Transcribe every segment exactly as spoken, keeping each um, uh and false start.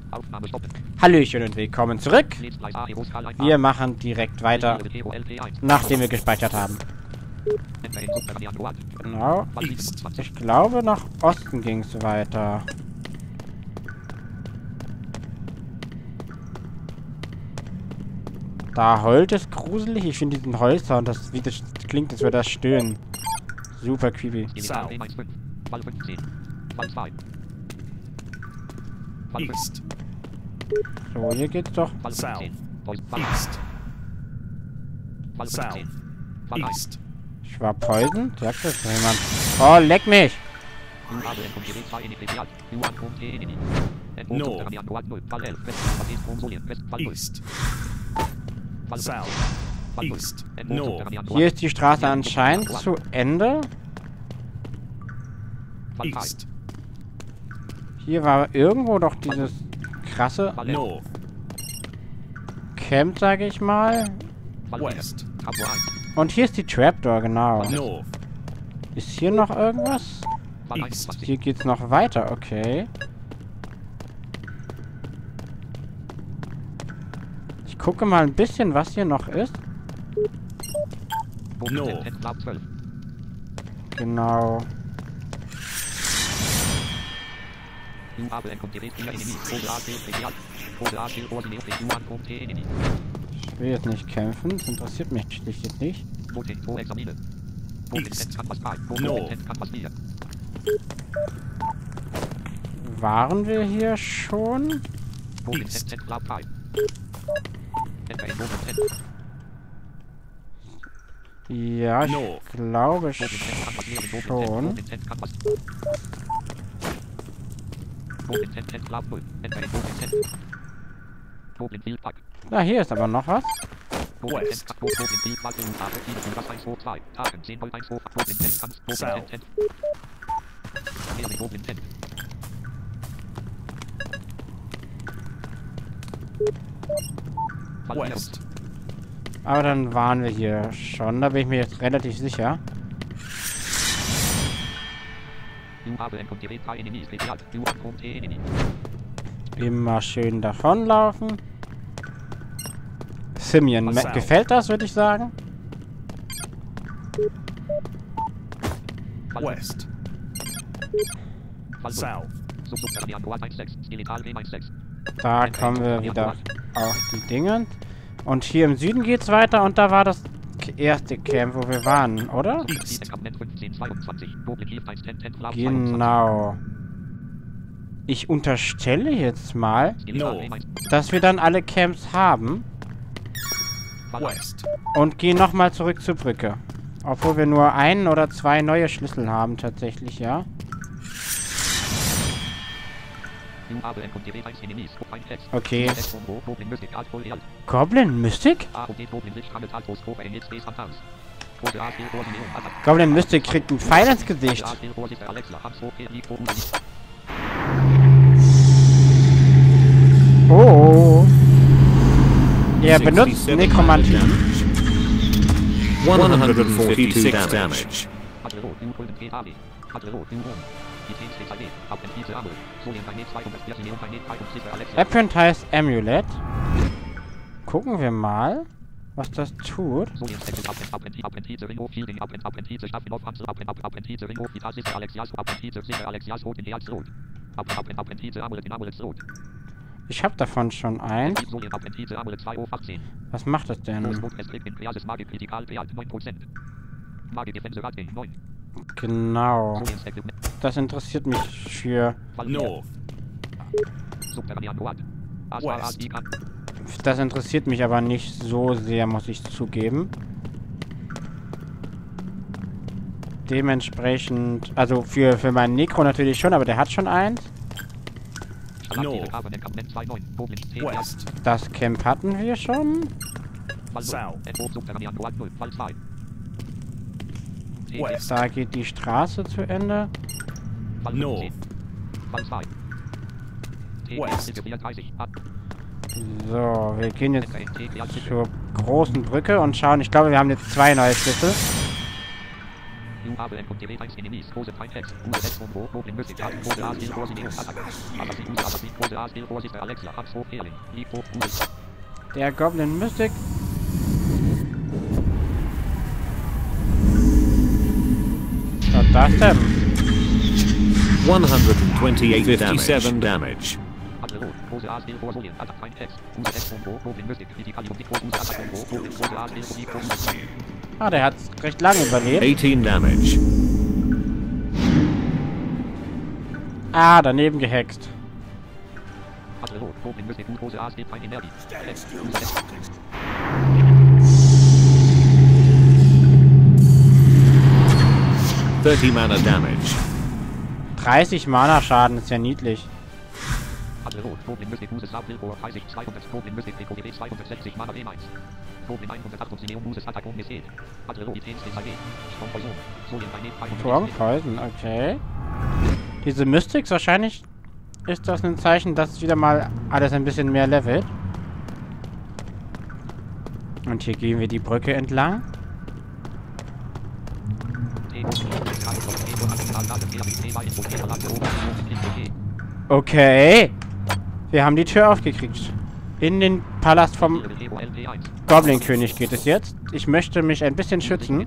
Hallöchen und willkommen zurück. Wir machen direkt weiter, nachdem wir gespeichert haben. Genau. Ich glaube, nach Osten ging es weiter. Da heult es gruselig. Ich finde diesen Holzsound, das, wie das klingt, als würde das stöhnen. Super creepy. East. So, hier geht's doch. South. East. South. East. Ich war Poison? Sagt das jemand? Oh, leck mich! North. East. South. East. North. Hier ist die Straße anscheinend zu Ende. East. Hier war irgendwo doch dieses krasse North. Camp, sage ich mal. West. Und hier ist die Trapdoor, genau. North. Ist hier noch irgendwas? East. Hier geht's noch weiter, okay. Ich gucke mal ein bisschen, was hier noch ist. North. Genau. Ich will jetzt nicht kämpfen, das interessiert mich schlicht nicht. East. North. Waren wir hier schon? East. Ja, ich North. glaube schon. Na, hier ist aber noch was. West. South. West. Aber dann waren wir hier schon. Da bin ich mir jetzt relativ sicher. Immer schön davonlaufen. Simeon, me- gefällt das, würde ich sagen? West. South. Da kommen wir wieder auf die Dinge. Und hier im Süden geht's weiter und da war das erste Camp, wo wir waren, oder? East. Genau. Ich unterstelle jetzt mal, North. dass wir dann alle Camps haben West. und gehen nochmal zurück zur Brücke. Obwohl wir nur einen oder zwei neue Schlüssel haben, tatsächlich, ja. Okay. Goblin Mystic? Goblin Mystic kriegt einen Pfeil ins Gesicht. Oh. Er benutzt Nekromantie. one hundred forty-six damage. Apprentice Amulet. Gucken wir mal, was das tut. Ich habe davon schon eins. Was macht das denn? Genau. Das interessiert mich für... North. West. Das interessiert mich aber nicht so sehr, muss ich zugeben. Dementsprechend... Also für, für meinen Necro natürlich schon, aber der hat schon eins. North. West. Das Camp hatten wir schon. South. West. Da geht die Straße zu Ende. North. West. So, wir gehen jetzt zur großen Brücke und schauen. Ich glaube, wir haben jetzt zwei neue Schlüssel. You have and contain times enemies, pose time text, use X combo, open music, chat, pose as still force in attack. Assassin, use assassin, pose as still force Alexa, hubs for healing, leap for use. Der Goblin Mystic. Was ist das denn? one hundred twenty-eight fifty-seven damage. Ah, der hat recht lange überlebt. eighteen damage. Ah, daneben gehext. thirty mana damage. dreißig Mana Schaden ist ja niedlich. Strong Poison, okay. Diese Mystics, wahrscheinlich ist das ein Zeichen, dass es wieder mal alles ein bisschen mehr levelt. Und hier gehen wir die Brücke entlang. Okay. Wir haben die Tür aufgekriegt. In den Palast vom Goblin-König geht es jetzt. Ich möchte mich ein bisschen schützen.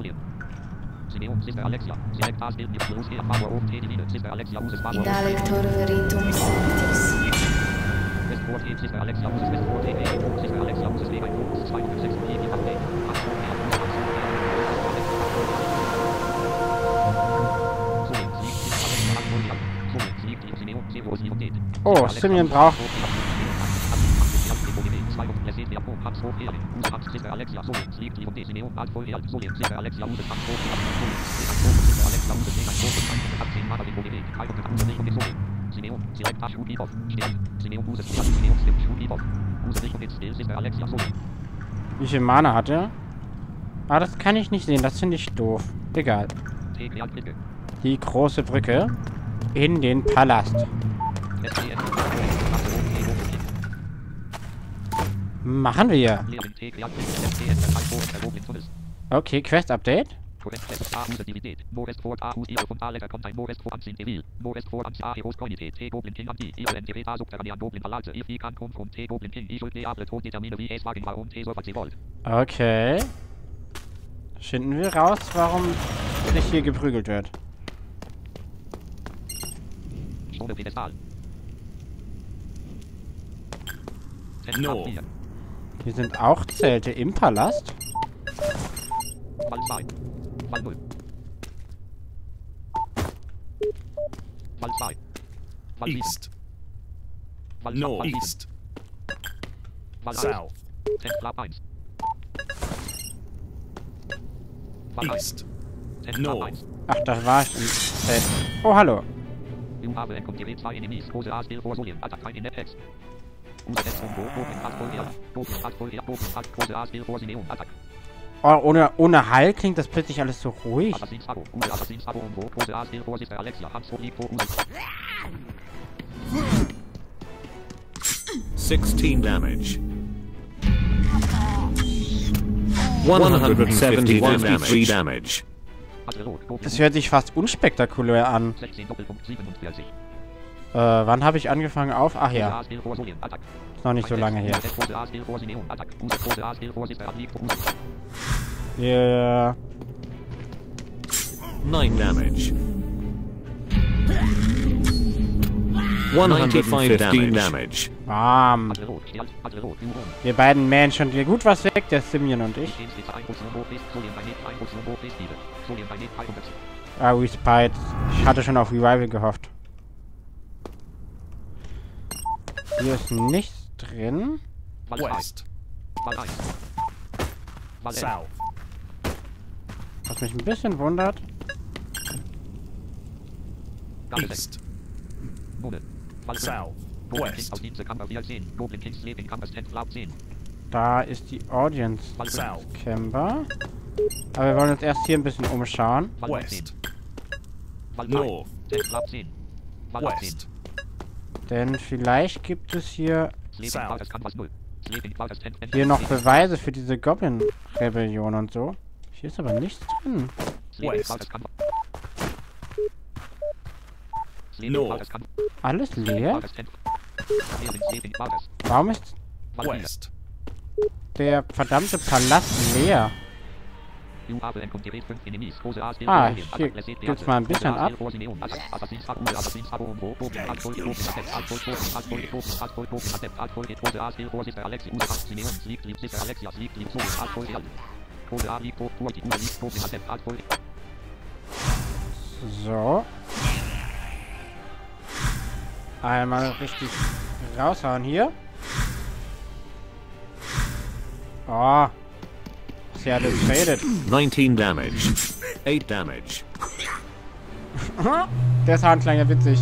Indalector veritum sanctis. Oh, Simeon braucht... Wie viel Mana hat er? Ah, das kann ich nicht sehen. Das finde ich doof. Egal. Die große Brücke in den Palast. Machen wir. Okay, Quest-Update. Okay. Finden wir raus, warum nicht hier geprügelt wird. No. Hier sind auch Zelte im Palast. East. No. East. South. East. No. Ach, da war ich im Zelt. Oh, hallo. Oh, ohne, ohne Heil klingt das plötzlich alles so ruhig. sixteen damage. one hundred seventy-three damage. Das hört sich fast unspektakulär an. Äh, wann habe ich angefangen auf? Ach ja. Ist noch nicht so lange her. Yeah. nine damage. one hundred fifteen damage. Bam. Wir beiden mähen schon dir gut was weg, der Simeon und ich. Ah, Respite. Ich hatte schon auf Revival gehofft. Hier ist nichts drin. West. South. Was mich ein bisschen wundert. East. South. West. Da ist die Audience South. Camper. Aber wir wollen uns erst hier ein bisschen umschauen. West. North. West. Denn vielleicht gibt es hier South. hier noch Beweise für diese Goblin-Rebellion und so. Hier ist aber nichts drin. West. North. Alles leer? Warum ist West. der verdammte Palast leer? Ah, hier gibt's mal ein bisschen ab. So. Einmal richtig raushauen hier. Oh. Ist ja traded. nineteen damage. eight damage. Der Sound klang ja witzig.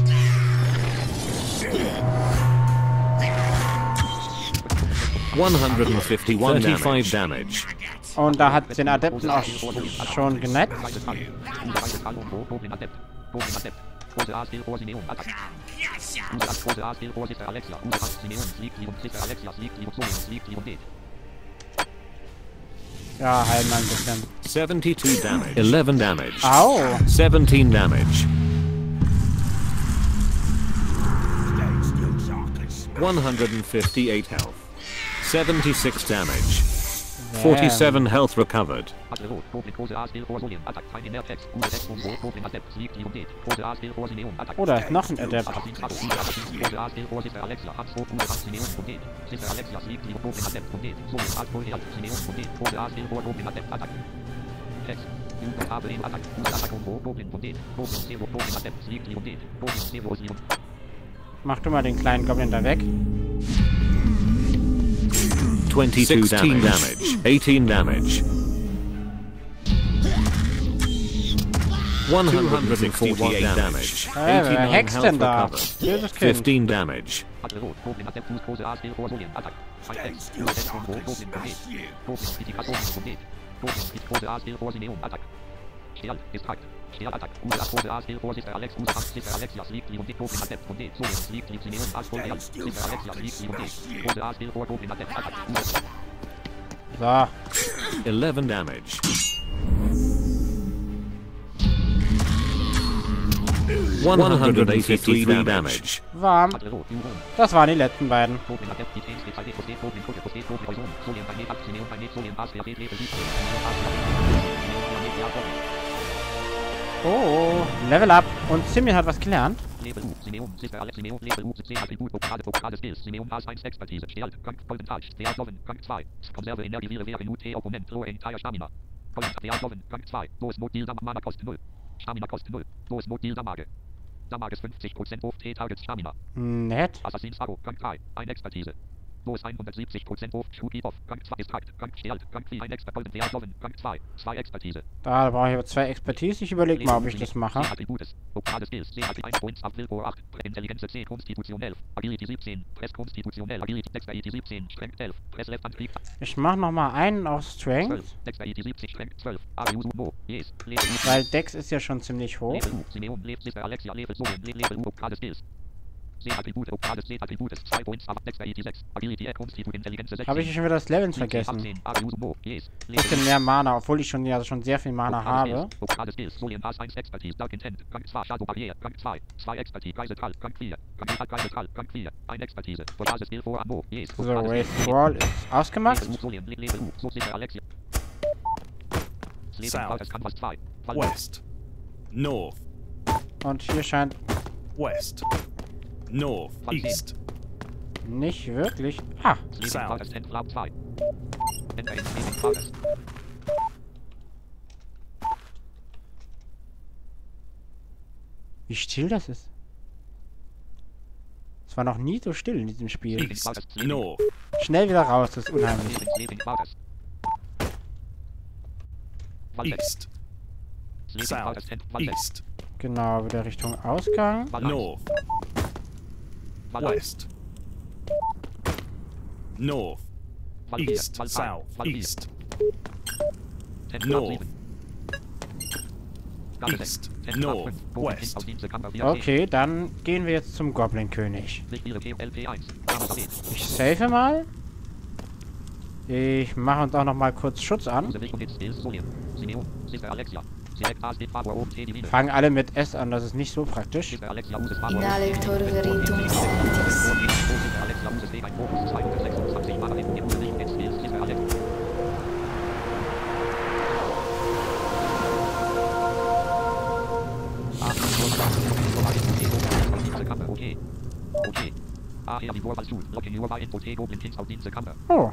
one hundred fifty-one thirty-five damage. Und da hat den Adepten auch schon genetzt. Ja, heilen mal ein bisschen. seventy-two damage. eleven damage. Au! seventeen damage. one hundred fifty-eight health. seventy-six damage. forty-seven health recovered. Oh, da ist noch ein Adept. Mach du mal den kleinen Goblin da weg. twenty-two damage. damage. eighteen damage. one hundred forty-eight damage. Äh, wer hext denn da? recovered. Böses Kind. fifteen damage. So. eleven damage. one hundred eighty-three damage. Warm. Das waren die letzten beiden. Oh, Level up. Und Simeon hat was gelernt. Damage fünfzig Prozent auf T-Targets Stamina. Nett. Assassins Aro, Rank drei, ein Expertise. Los hundertsiebzig Prozent auf Schuki off, Rank zwei ist Takt, Rank Stert, Rank vier, ein Expert, Golden Theasoven, Rank zwei, zwei Expertise. Da brauche ich aber zwei Expertise. Ich überlege mal, ob ich das mache. Attributes, lokale Skills, C H P eins, Points, ab Willpower acht, Intelligenz zehn, Konstitution elf, Agility siebzehn, Press konstitutionell, Agility, Dexterity siebzehn, Strength elf, Press Left Antrieb. Ich mache nochmal einen auf Strength. Dexterity siebzehn, Strength zwölf, A U Mo, Yes, Weil Dex ist ja schon ziemlich hoch. Level U, Simeon, Level Sister Alexia, Level Sohn, Level U, lokale Skills. C-Attribute, lokales C-Attribute, zwei Points, aber Dexterity sechs, Agility, Konstitution, Intelligenz sechzehn. Habe ich schon wieder das Leveln vergessen. Bisschen mehr Mana, obwohl ich schon ja schon sehr viel Mana habe. So, Wraith Brawl ist ausgemacht. South. West. North. Und hier scheint West. North. East. nicht wirklich. Ah! South. Wie still das ist. Es war noch nie so still in diesem Spiel. East. North. Schnell wieder raus, das ist unheimlich. East. South. East. Genau, wieder Richtung Ausgang. North. West. North. East. South. East. North. East. North. West. Okay, dann gehen wir jetzt zum Goblin-König. Ich save mal. Ich mache uns auch noch mal kurz Schutz an. Select A, Stick, Power, oben, T, die Mine. Fangen alle mit S an, das ist nicht so praktisch. Hilfe, Alexia, uses Power, Inhaler Torverrichtungsantis. Alexia, uses Weg, ein Fokus, zweihundertsechsundzwanzig Mal hinten, die Richtung ins Spiel, Hilfe, Alex. Okay. Okay. Ah, hier die Vorwahl zu. Login your by Info T Goblin Kings auf diese Kammer. Oh.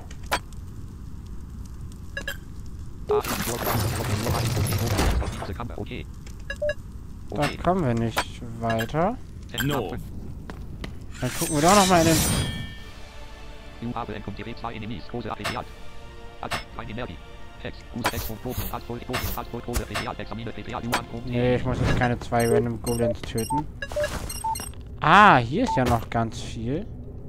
Ah, hier die Vorwahl. Login your by Info T Goblin Kings auf diese Kammer. Okay. Da Okay. kommen wir nicht weiter. North. Dann gucken wir doch nochmal in den... You have encountered zwei Enemies. Große Appreciat. Alt. Keine Energie. Text. Use Text und Goblin. Alt voll. Goblin. Alt voll. Große Appreciat. Examine Appreciat. You want. Nee, ich muss jetzt keine zwei random Goblins töten. Ah, hier ist ja noch ganz viel.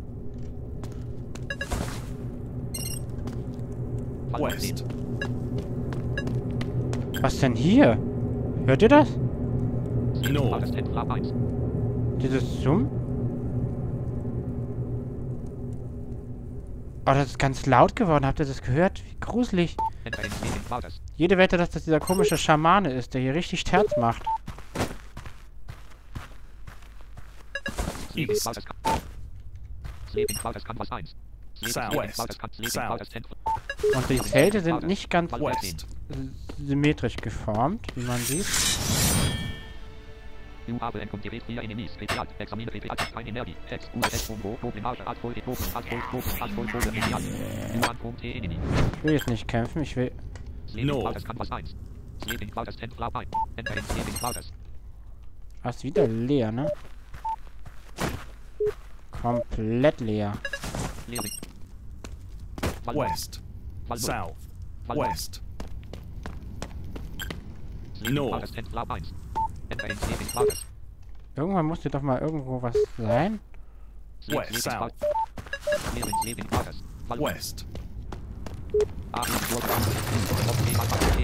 West. Was denn hier? Hört ihr das? North. Dieses Zoom? Oh, das ist ganz laut geworden. Habt ihr das gehört? Wie gruselig. Jede Wette, dass das dieser komische Schamane ist, der hier richtig Terz macht. East. South. West. South. Und die Zelte sind nicht ganz West. symmetrisch geformt, wie man sieht. You have encountered vier Enemies. Appreciat. Examine Appreciat. Keine Energie. Text. Use Text und Goblin. Arsch. Alt voll. Goblin. Alt voll. Goblin. Alt voll. Große Appreciat. You want. Enemy. Ich will jetzt nicht kämpfen, ich will... No. Sleeping Clouders ten Flap ein. Enter in Sleeping Clouders. Ah, ist wieder leer, ne? Komplett leer. Leering. West. South. West. North. Clouders ten Flap eins. Enter in Sleeping Clouders. Irgendwann muss hier doch mal irgendwo was sein. West. South. Leering Sleeping Clouders. West. Ah, okay, okay.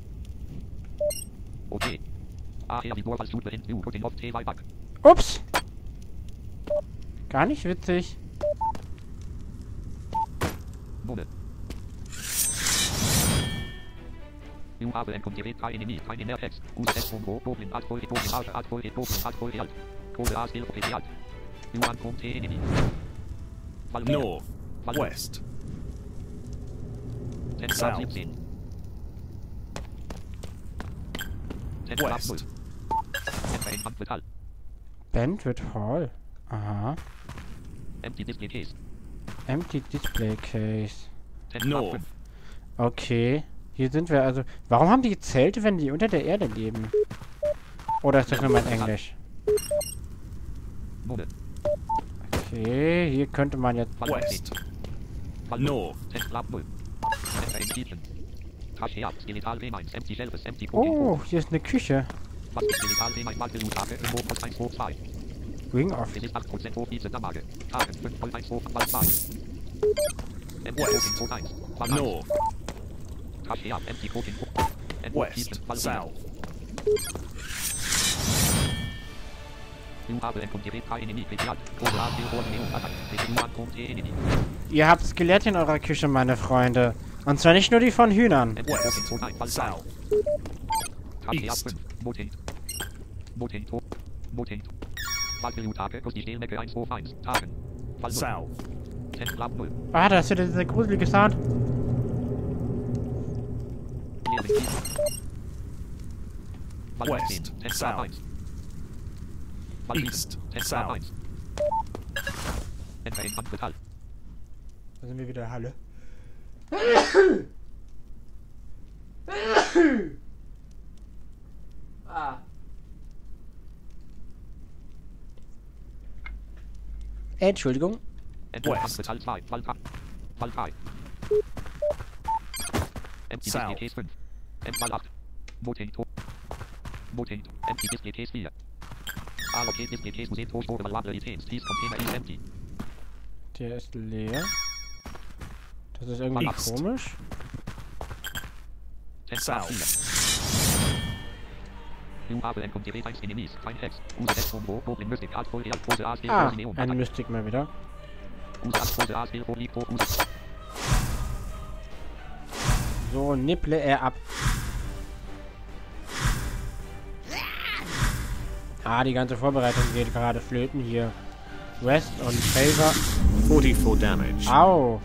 Okay. Ah, hier die Vorwahl zu behind you putting off T Y back. Ups! Gar nicht witzig. Null. You have encountered drei Enemies, keine mehr Text. Use Text und Goblin, Alt voll, Goblin, Arsch, Alt voll, Goblin, Alt voll, Alt. Große A, Skill, Appreciat. You want home T Enemy. North. West. ten South. siebzehn. ten West. Enter in Handmetall. Bandwidth Hall. Aha. Empty Display Case. Empty Display Case. ten North. Okay. Hier sind wir also... Warum haben die Zelte, wenn die unter der Erde leben? Oder ist das nur mein Englisch? Null. Okay, hier könnte man jetzt... West. North. ten Flap null. Enter in Tiefen. Trachea, Skeletal W eins, Empty Shelves, Empty Oh, hier ist eine Küche. Was ist Skeletal W eins, Magdelutage, im Hof eins hoch zwei. Ring of. Es ist acht Prozent hoch diese Damage. Tagen fünf Volt eins hoch mal zwei. Empty West. Coating hoch eins. Fall North. Trachea, Empty Coating hoch. West. South. You have encountered drei Enemy, Appreciat. Große A, Skill, Goblin, Attack. You want home T Enemy. Ihr habt Skelette in eurer Küche, meine Freunde. Und zwar nicht nur die von Hühnern. Empty Coating hoch eins, Fall zwei. South. Trachea East. fünf. Moting. Moting hoch. Moting. Magdelutage, plus die Stehlmecke eins hoch eins. Tagen. Fall null. South. ten Flap null. Ah, da ist wieder dieser gruselige Sound. Leering Tiefen. Fall West. zehn. ten Flap South. eins. Fall sieben. East. ten Flap South. eins. Enter in Handmetall. Da sind wir wieder, Halle. Ah. Entschuldigung. Enter West. Handmetall zwei. Fall drei. Fall drei. Empty South. Display Case fünf. Endfall acht. Moting hoch. Moting. Empty Display Case vier. Allocate Display Case Museum hoch over Library Themes. Please Container is empty. Der ist leer. Das ist irgendwie East. komisch. ten South. vier. You have encountered eins Enemies. Kein Text. Use Text und Goblin Mystic. Alt voll. Große A, Skill, Ah, Große Neon. ein Attack. Mystik mal wieder. Use Alt Große A, Skill, Holy, Hoch, Use. So nipple er ab. Ah, die ganze Vorbereitung geht gerade flöten hier. West und Favor. forty-four damage. Au.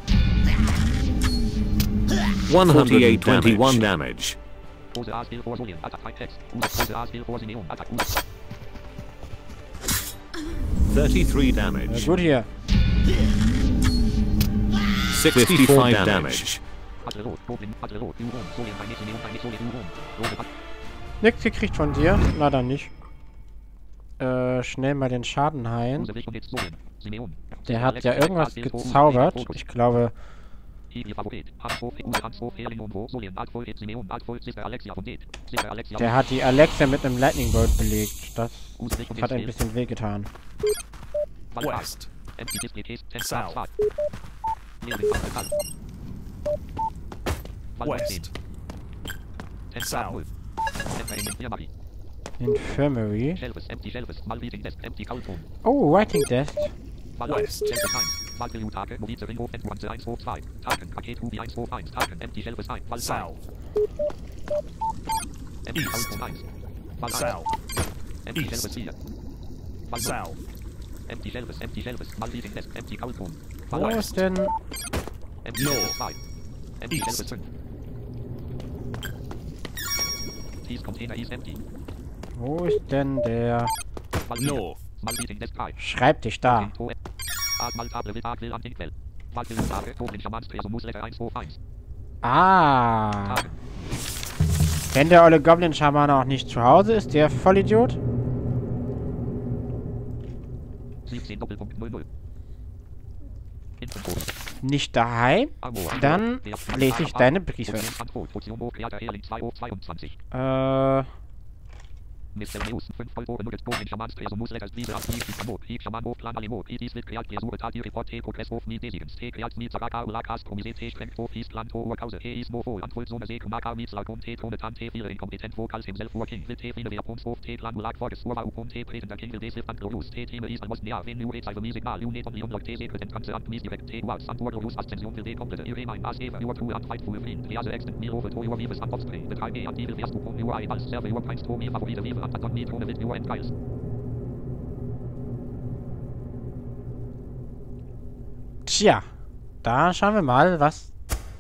one hundred twenty-one damage. thirty-three Na damage. gut hier. sixty-five damage. Nix gekriegt von dir? Na dann nicht. Äh, schnell mal den Schaden heilen. Der hat ja irgendwas gezaubert. Ich glaube... Der hat die Alexa mit einem Lightning Bolt belegt. Das hat ein bisschen wehgetan. West. South. West. South. Infirmary. Oh, Writing Desk. West. South. East. South. East. South. Wo ist denn... North. East. Wo ist denn der... North. Schreibtisch da? Ah. Wenn der olle Goblin-Schaman auch nicht zu Hause ist, der Vollidiot? Nicht daheim? Dann lese ich deine Briefe. Äh... Mysteriös fünf Euro benutzt Bogen Schamans Persumus Letters Liebe ab Lieb Kamot Krieg Schaman Hof Plan Alimot Idis mit Kreat Persure Tati Report T Progress Hof Miet Desigens T Kreat Miet Saraka Ulakas Komise T Strength Hof East Land Tor Kause He Is Mofo Anfult Sone See Kumaka Miet Salkom T Tone Tan T Viele Inkompetent Vokals himself vor King Lit T Fine Wer Pons Hof T Plan Ulak Vorges Urba Upon T Präsenter King Will Desif and Glorious T Time Is Almost Nea Ven New Age Alve Music Mal Unit on Leon Log T Secret Ganze Amt Mies Direkt T Wals Antur Glorious Ascension Will D Komplette Ire Mein As Eva Your True and Fightful Friend Triase Extent Miro To Your Vives and Offspring Betreib E Antivil Vers Upon Your Eye Als Serve Your Pines To Mir Favorite Vive and Anton Miet Ohne Wild Your End Geils. Tja, da schauen wir mal, was...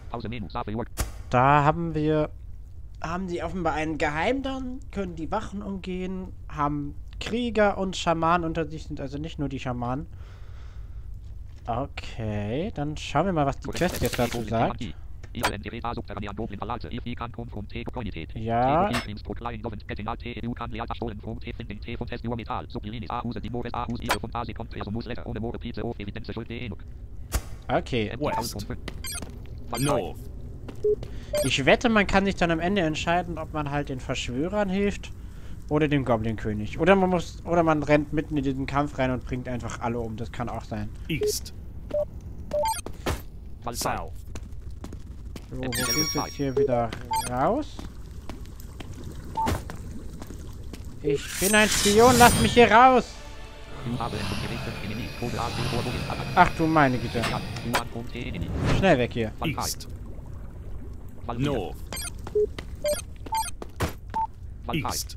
Da haben wir... Haben die offenbar einen Geheimgang, können die Wachen umgehen, haben Krieger und Schamanen unter sich, sind also nicht nur die Schamanen. Okay, dann schauen wir mal, was die Quest jetzt dazu sagt. Ja. Okay. West. North. Ich wette, man kann sich dann am Ende entscheiden, ob man halt den Verschwörern hilft oder dem Goblin-König. Oder man muss, oder man rennt mitten in diesen Kampf rein und bringt einfach alle um. Das kann auch sein. East. South. So, wo geht's jetzt hier wieder raus? Ich bin ein Spion, lass mich hier raus! Ach du meine Güte. Schnell weg hier. East. North. East.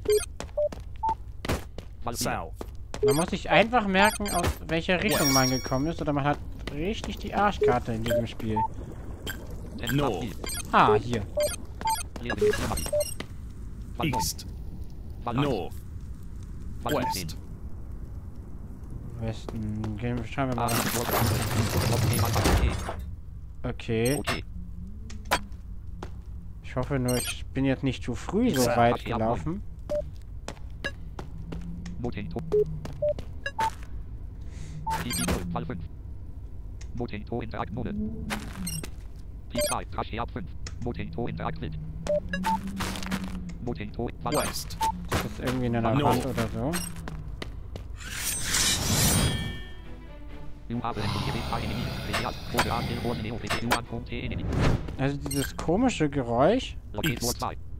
South. Man muss sich einfach merken, aus welcher Richtung man gekommen ist, oder man hat richtig die Arschkarte in diesem Spiel. North. Ah, hier. East. North. West. Westen. Gehen, schauen wir mal. Okay. Ich hoffe nur, ich bin jetzt nicht zu früh so weit gelaufen. West. Das ist irgendwie in einer Wand oder so. Also dieses komische Geräusch. East.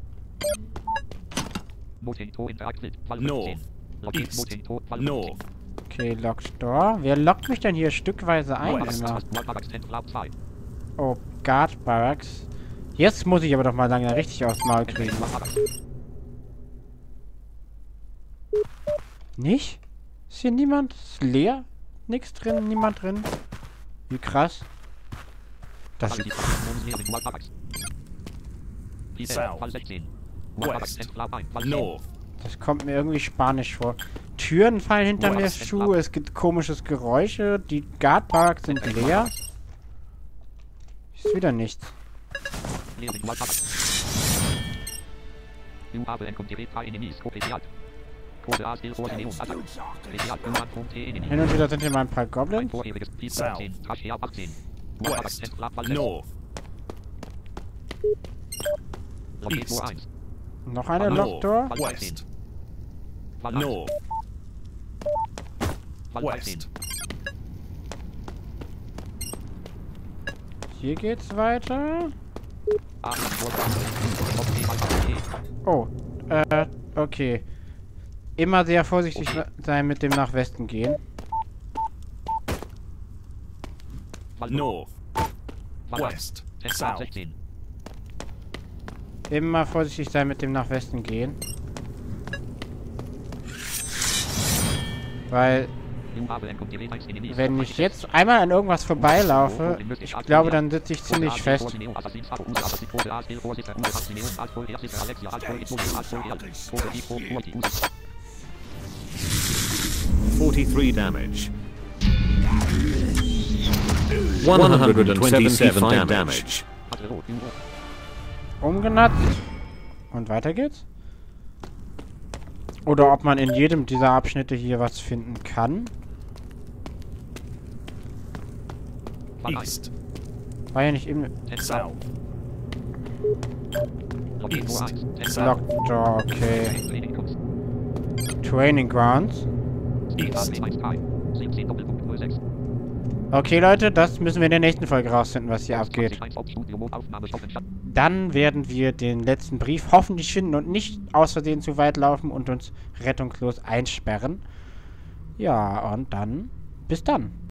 North. East. North. Okay, Locked Door. Wer lockt mich denn hier stückweise ein? Immer? Oh, Guard Barracks. Jetzt muss ich aber doch mal lange richtig aufs Maul kriegen. Nicht? Ist hier niemand? Ist leer? Nix drin? Niemand drin? Wie krass. Das South. West. North. Das kommt mir irgendwie spanisch vor. Türen fallen hinter mir zu, es gibt komisches Geräusche, die Guardparks sind leer. Ist wieder nichts. You have encountered three enemies. Copiat. Code A still for the neon attack. Copiat U Hin und wieder sind hier mal ein paar Goblins. vorheriges Piece South. achtzehn. Trash Air achtzehn. West. North. Logit East. eins. Noch eine North. Lockdoor. West. Wall North. West. West. Hier geht's weiter. achtzehn vor Oh, äh, okay. Immer sehr vorsichtig Okay. sein mit dem nach Westen gehen. North. West. South. sechzehn. Immer vorsichtig sein mit dem nach Westen gehen. Weil, You have encountered eins enemies. wenn ich jetzt einmal an irgendwas vorbeilaufe, ich glaube, dann sitze ich ziemlich fest. forty-three damage. one hundred twenty-seven damage. Umgenatzt. Und weiter geht's. Oder ob man in jedem dieser Abschnitte hier was finden kann. East. War ja nicht im South. East. South. Lockdoor, okay. Training Grounds. East. Okay, Leute, das müssen wir in der nächsten Folge rausfinden, was hier abgeht. Dann werden wir den letzten Brief hoffentlich finden und nicht aus Versehen zu weit laufen und uns rettungslos einsperren. Ja, und dann bis dann.